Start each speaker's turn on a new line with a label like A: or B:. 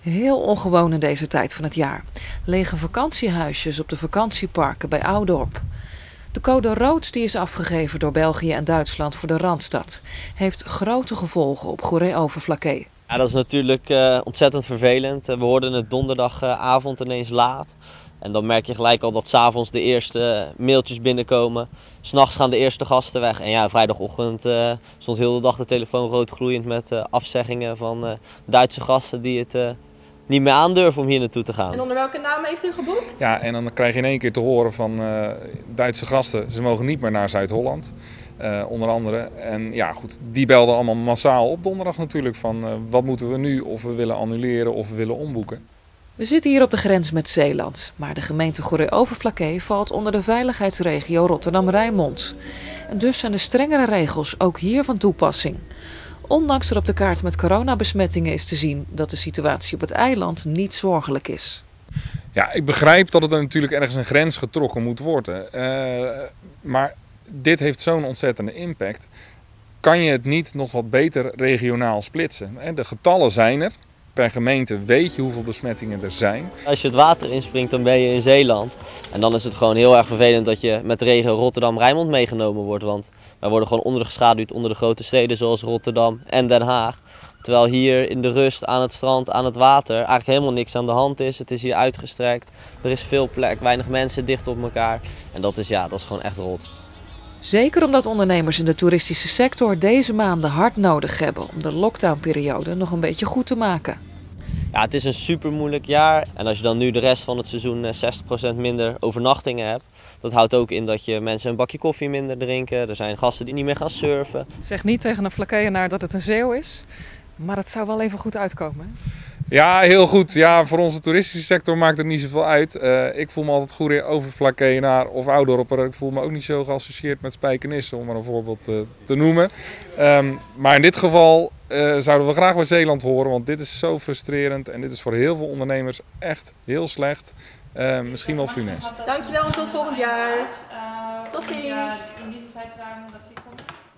A: Heel ongewoon in deze tijd van het jaar. Lege vakantiehuisjes op de vakantieparken bij Oudorp. De code rood die is afgegeven door België en Duitsland voor de Randstad heeft grote gevolgen op Goeree-Overflakkee.
B: Ja, dat is natuurlijk ontzettend vervelend. We hoorden het donderdagavond ineens laat. En dan merk je gelijk al dat 's avonds de eerste mailtjes binnenkomen. 's Nachts gaan de eerste gasten weg. En ja, vrijdagochtend stond heel de dag de telefoon rood gloeiend met afzeggingen van Duitse gasten die het niet meer aandurven om hier naartoe te gaan.
C: En onder welke naam heeft u geboekt?
D: Ja, en dan krijg je in één keer te horen van Duitse gasten, ze mogen niet meer naar Zuid-Holland. Onder andere. En ja, goed, die belden allemaal massaal op donderdag natuurlijk van wat moeten we nu, of we willen annuleren of we willen omboeken.
A: We zitten hier op de grens met Zeeland, maar de gemeente Goeree-Overflakkee valt onder de veiligheidsregio Rotterdam-Rijnmond. En dus zijn de strengere regels ook hier van toepassing. Ondanks er op de kaart met coronabesmettingen is te zien dat de situatie op het eiland niet zorgelijk is.
D: Ja, ik begrijp dat er natuurlijk ergens een grens getrokken moet worden. Maar dit heeft zo'n ontzettende impact. Kan je het niet nog wat beter regionaal splitsen? De getallen zijn er. Per gemeente weet je hoeveel besmettingen er zijn.
B: Als je het water inspringt, dan ben je in Zeeland. En dan is het gewoon heel erg vervelend dat je met de regio Rotterdam-Rijnmond meegenomen wordt. Want wij worden gewoon ondergeschaduwd onder de grote steden zoals Rotterdam en Den Haag. Terwijl hier in de rust, aan het strand, aan het water eigenlijk helemaal niks aan de hand is. Het is hier uitgestrekt, er is veel plek, weinig mensen dicht op elkaar. En dat is gewoon echt rot.
A: Zeker omdat ondernemers in de toeristische sector deze maanden hard nodig hebben om de lockdownperiode nog een beetje goed te maken.
B: Ja, het is een super moeilijk jaar en als je dan nu de rest van het seizoen 60% minder overnachtingen hebt, dat houdt ook in dat je mensen een bakje koffie minder drinken. Er zijn gasten die niet meer gaan surfen.
E: Zeg niet tegen een Flakkeeënaar dat het een Zeeuw is, maar het zou wel even goed uitkomen, hè?
D: Ja, heel goed. Ja, voor onze toeristische sector maakt het niet zoveel uit. Ik voel me altijd Goeree-Overflakkeenaar of Oudorper. Ik voel me ook niet zo geassocieerd met Spijkenisse, om maar een voorbeeld te noemen. Maar in dit geval zouden we graag bij Zeeland horen, want dit is zo frustrerend en dit is voor heel veel ondernemers echt heel slecht. Misschien wel funest.
C: Dankjewel en tot volgend jaar. Tot ziens.